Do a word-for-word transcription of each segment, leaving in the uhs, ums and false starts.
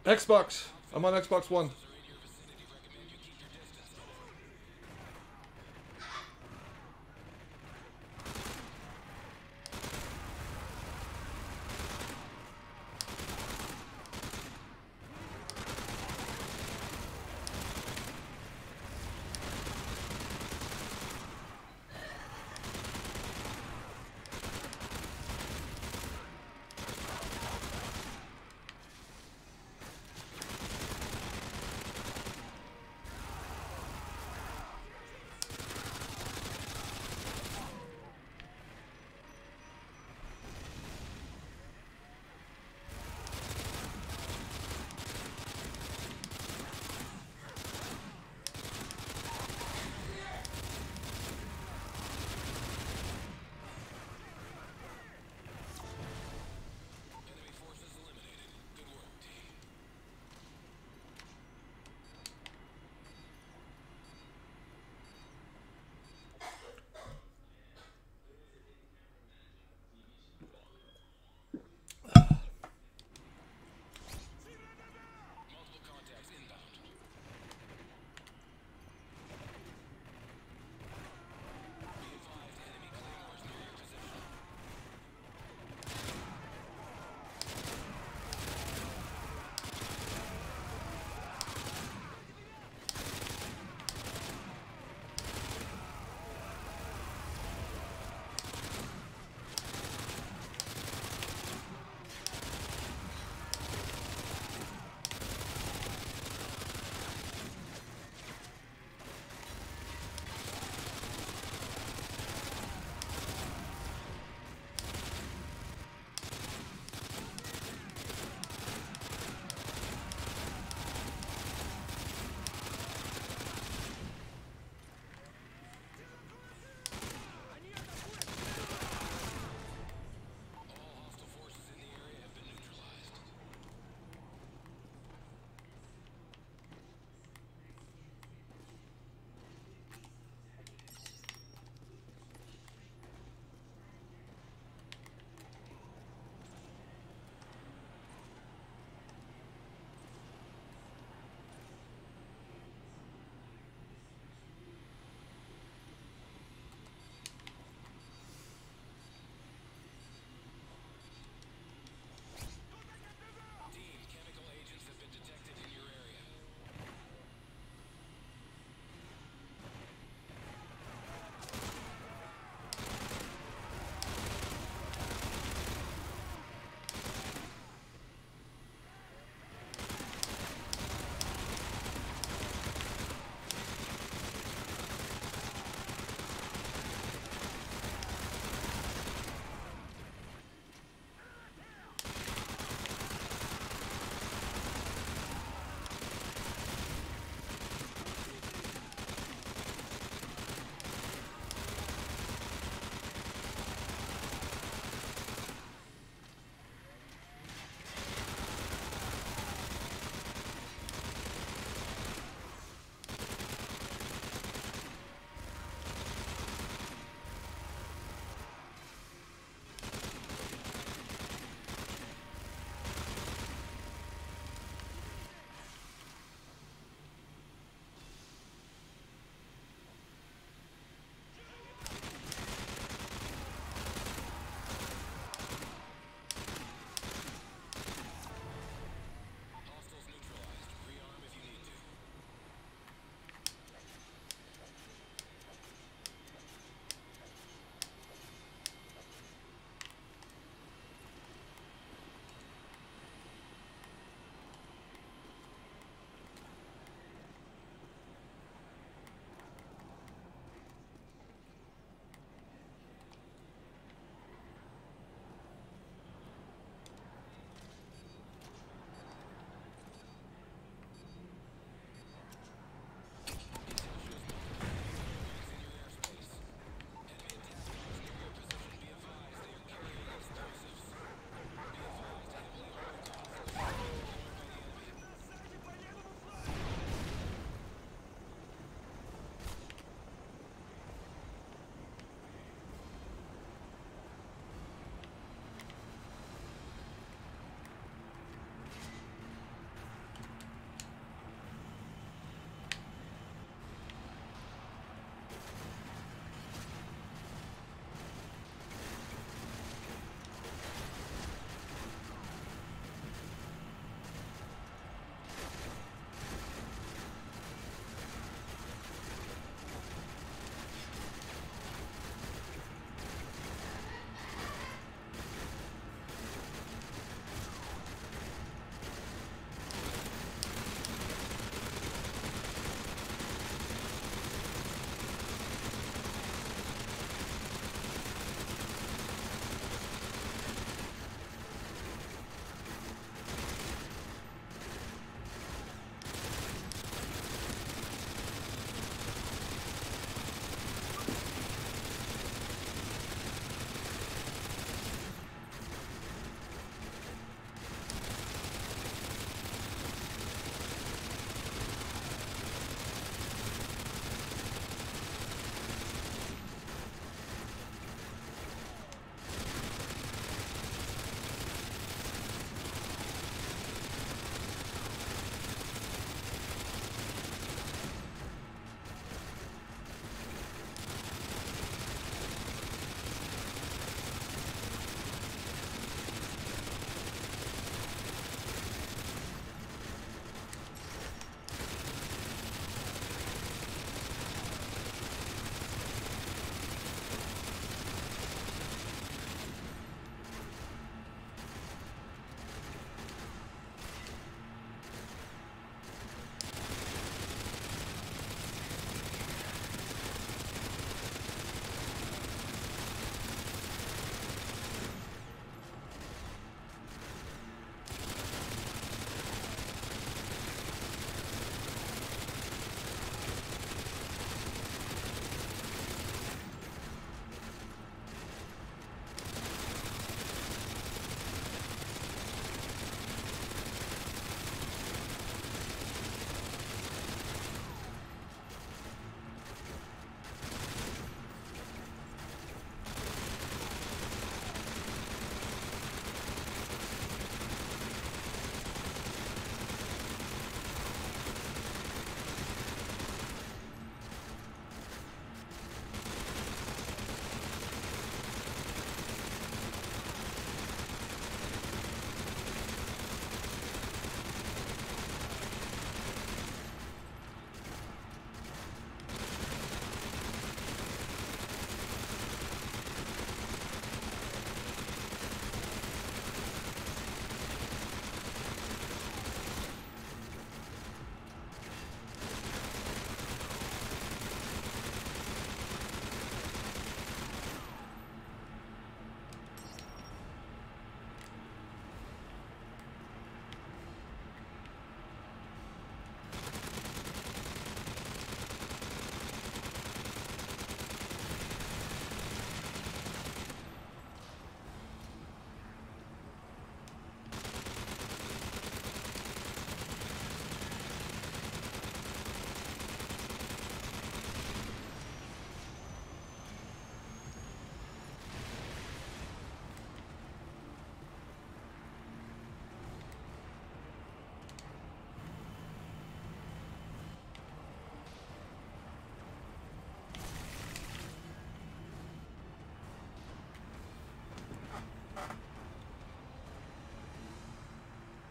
Xbox. I'm on Xbox One.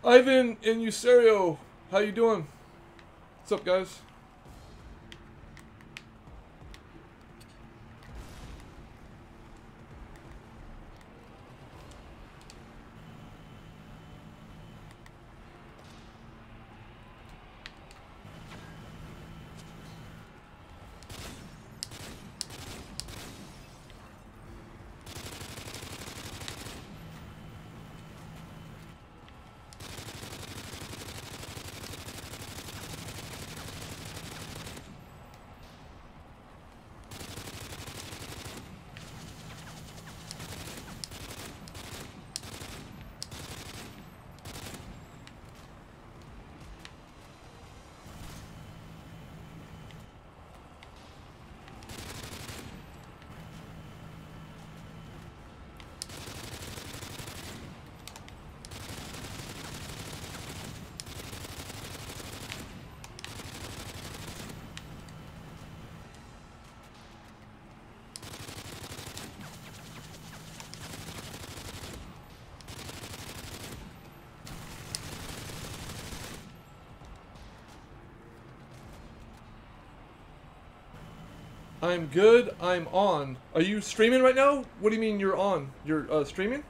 Ivan and Userio, how you doing? What's up, guys? I'm good. I'm on. Are you streaming right now? What do you mean you're on? You're uh, streaming?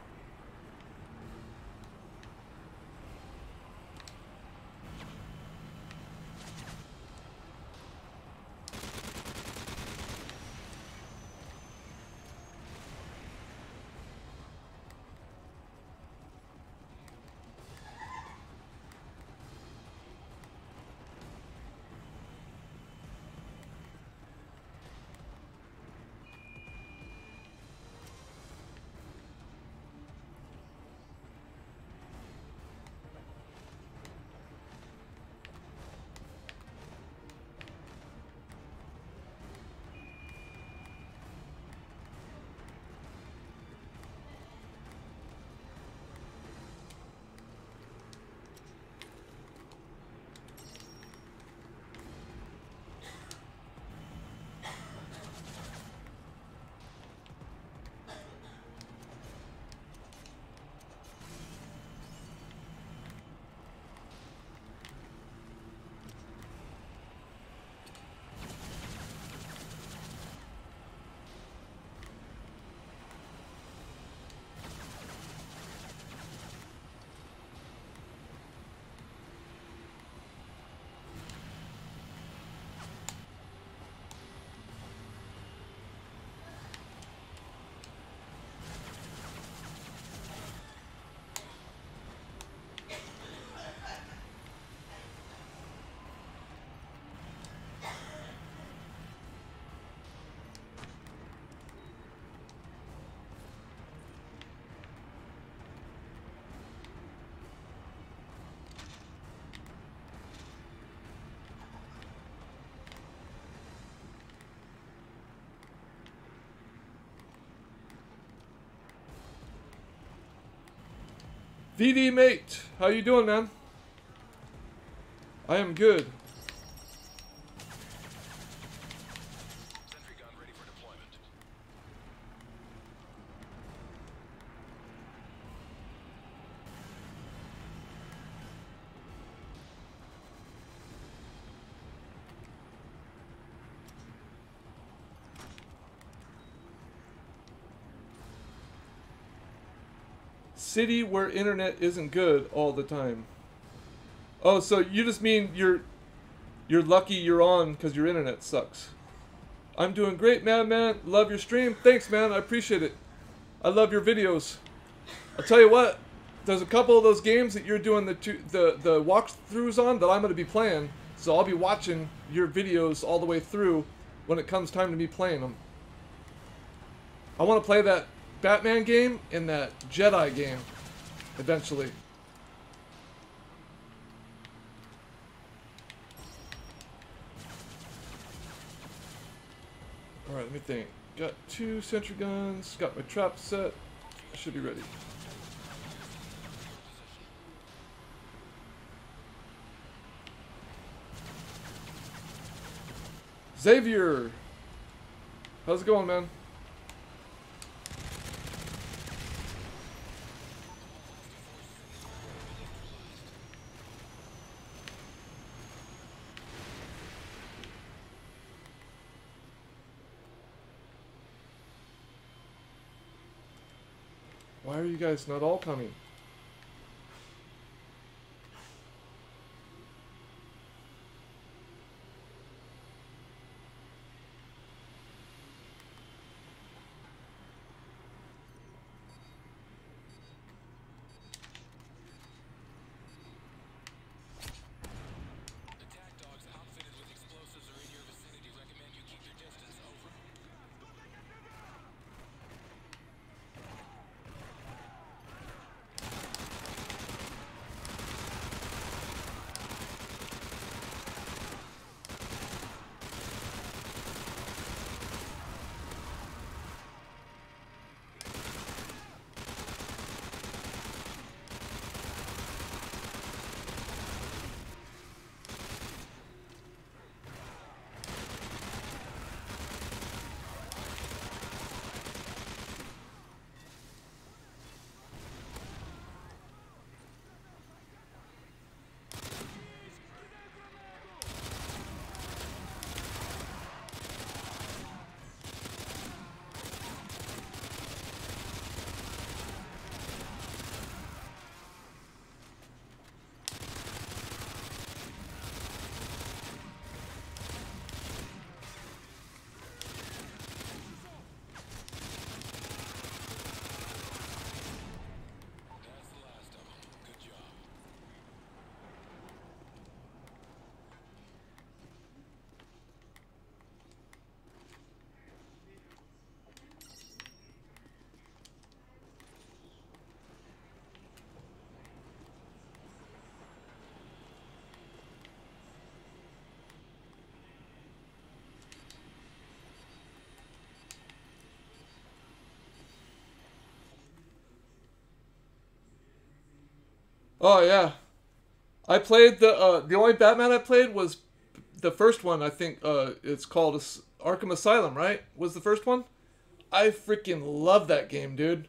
V D mate, how you doing, man? I am good. Sentry gun ready for deployment. City where internet isn't good all the time. Oh, so you just mean you're you're lucky you're on because your internet sucks. I'm doing great, man, man. Love your stream. Thanks, man. I appreciate it. I love your videos. I'll tell you what. There's a couple of those games that you're doing the two, the the walkthroughs on that I'm going to be playing. So I'll be watching your videos all the way through when it comes time to me playing them. I want to play that Batman game and that Jedi game eventually. Alright, let me think. Got two sentry guns, got my trap set. I should be ready. Xavier! How's it going, man? Why are you guys not all coming? Oh yeah, I played the uh, the only Batman I played was the first one. I think uh, it's called As- Arkham Asylum, right? Was the first one? I freaking love that game, dude.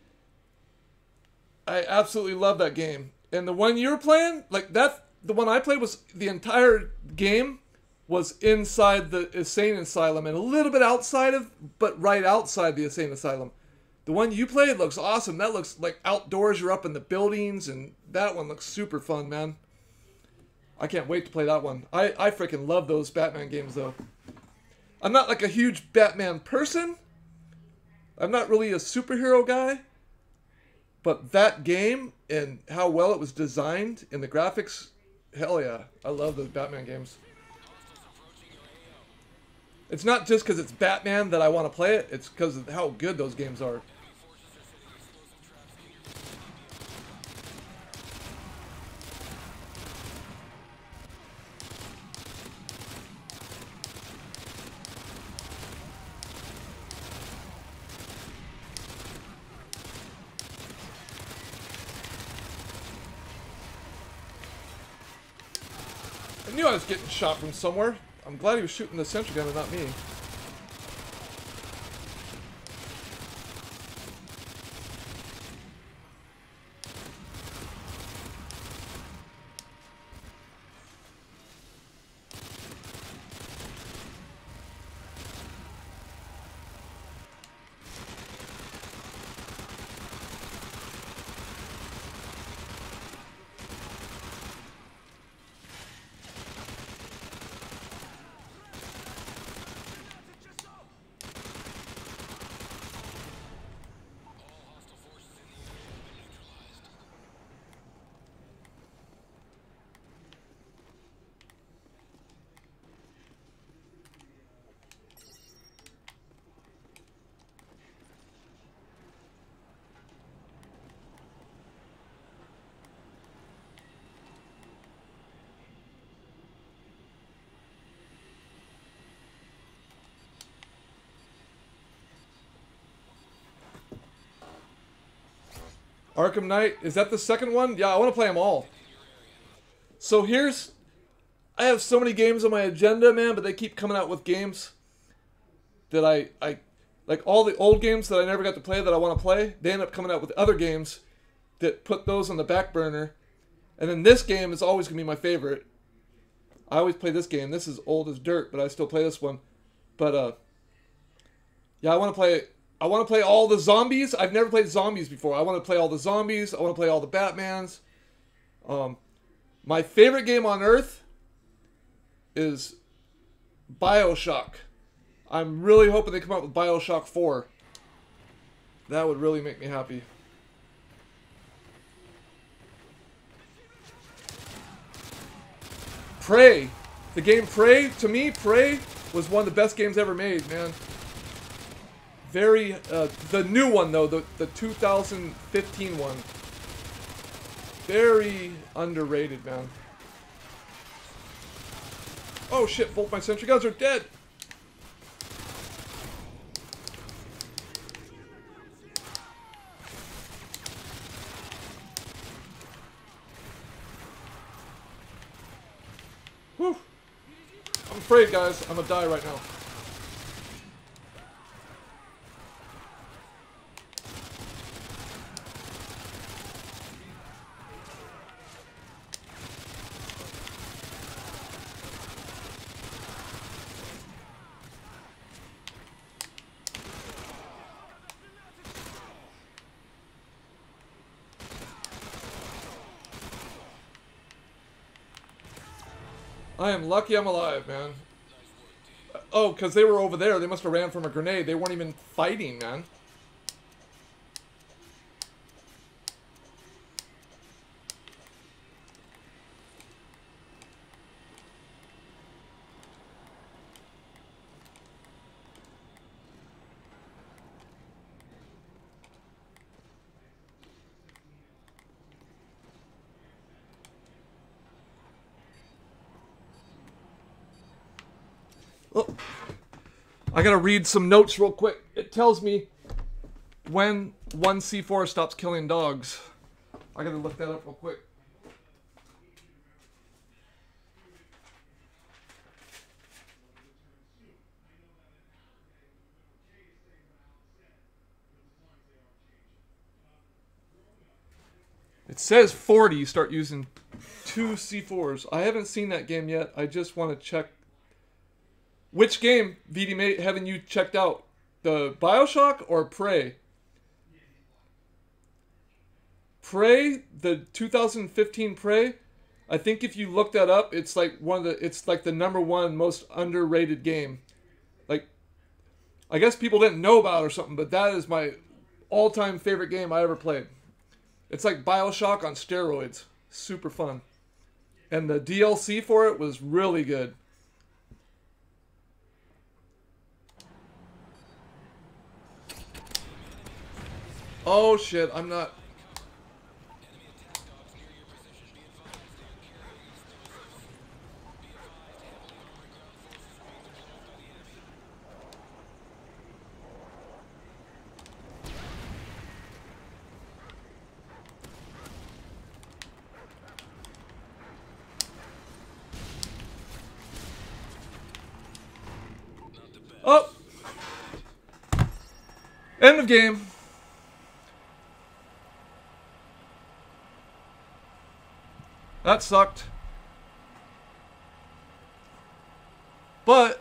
I absolutely love that game. And the one you were playing, like that, the one I played was the entire game was inside the insane asylum and a little bit outside of, but right outside the insane asylum. The one you played looks awesome. That looks like outdoors. You're up in the buildings, and that one looks super fun, man. I can't wait to play that one. I, I freaking love those Batman games, though. I'm not like a huge Batman person. I'm not really a superhero guy. But that game and how well it was designed and the graphics, hell yeah. I love those Batman games. It's not just because it's Batman that I want to play it. It's because of how good those games are. I knew I was getting shot from somewhere. I'm glad he was shooting the sentry gun and not me. Arkham Knight, is that the second one? Yeah, I want to play them all. So here's, I have so many games on my agenda, man, but they keep coming out with games that I, I, like all the old games that I never got to play that I want to play, they end up coming out with other games that put those on the back burner. And then this game is always going to be my favorite. I always play this game. This is old as dirt, but I still play this one. But, uh, yeah, I want to play I want to play all the zombies. I've never played zombies before. I want to play all the zombies. I want to play all the Batmans. Um, my favorite game on Earth is BioShock. I'm really hoping they come out with BioShock four. That would really make me happy. Prey. The game Prey, to me, Prey was one of the best games ever made, man. Very, uh, the new one though, the, the two thousand fifteen one. Very underrated, man. Oh shit, both my sentry guns are dead! Whew. I'm afraid, guys. I'm gonna die right now. I am lucky I'm alive, man. Oh, because they were over there. They must have ran from a grenade. They weren't even fighting, man. Oh, I gotta read some notes real quick. It tells me when one C four stops killing dogs. I gotta look that up real quick. It says forty, you start using two C fours. I haven't seen that game yet. I just want to check. Which game, V D Mate, haven't you checked out? The BioShock or Prey? Prey, the two thousand fifteen Prey, I think if you look that up, it's like one of the, it's like the number one most underrated game. Like, I guess people didn't know about it or something, but that is my all-time favorite game I ever played. It's like BioShock on steroids. Super fun. And the D L C for it was really good. Oh shit, I'm not... Oh! End of game. That sucked. But,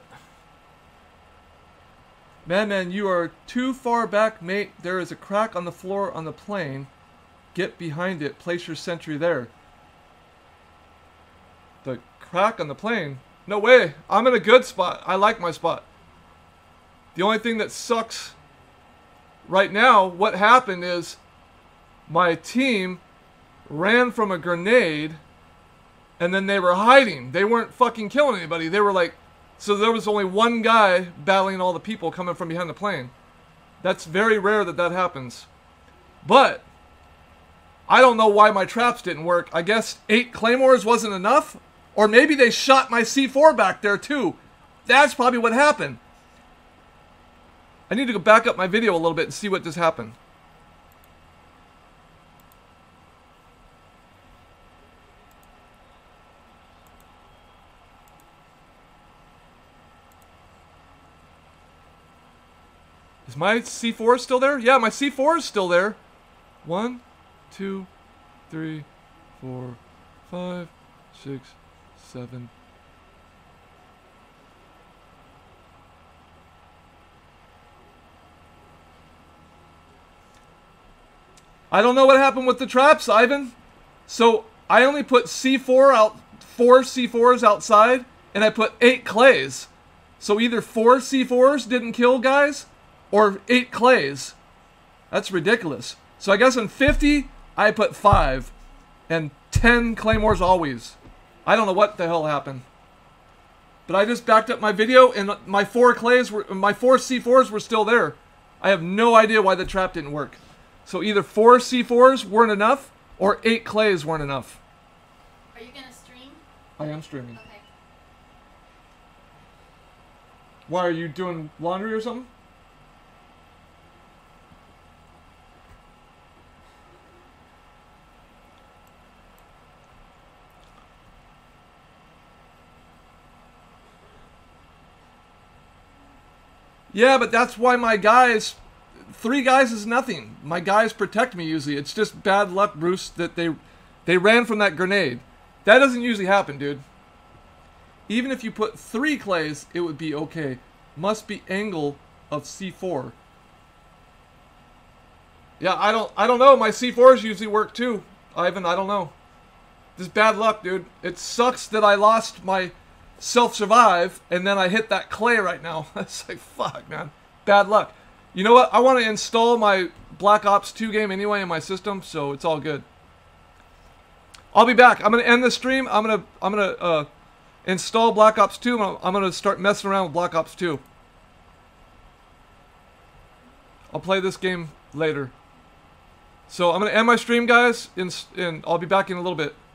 Madman, you are too far back, mate. There is a crack on the floor on the plane. Get behind it. Place your sentry there. The crack on the plane? No way. I'm in a good spot. I like my spot. The only thing that sucks right now, what happened is my team ran from a grenade and then they were hiding. They weren't fucking killing anybody. They were like, so there was only one guy battling all the people coming from behind the plane. That's very rare that that happens. But I don't know why my traps didn't work. I guess eight claymores wasn't enough, or maybe they shot my C four back there too. That's probably what happened. I need to go back up my video a little bit and see what just happened. Is my C four still there? Yeah, my C four is still there. One, two, three, four, five, six, seven. I don't know what happened with the traps, Ivan. So I only put C four out, four C fours outside, and I put eight clays. So either four C fours didn't kill guys, or eight clays. That's ridiculous. So I guess in fifty, I put five, and ten claymores always. I don't know what the hell happened. But I just backed up my video, and my four clays were, my four C fours were still there. I have no idea why the trap didn't work. So either four C fours weren't enough, or eight clays weren't enough. Are you gonna stream? I am streaming. Okay. Why, are you doing laundry or something? Yeah, but that's why my guys, three guys is nothing. My guys protect me usually. It's just bad luck, Bruce, that they they ran from that grenade. That doesn't usually happen, dude. Even if you put three clays, it would be okay. Must be angle of C four. Yeah, I don't I don't know. My C fours usually work too, Ivan. I don't know. Just bad luck, dude. It sucks that I lost my self-survive, and then I hit that clay right now. It's like, fuck, man. Bad luck. You know what? I want to install my Black Ops two game anyway in my system, so it's all good. I'll be back. I'm going to end the stream. I'm going to I'm going to uh, install Black Ops two. I'm going to start messing around with Black Ops two. I'll play this game later. So I'm going to end my stream, guys, and, and I'll be back in a little bit.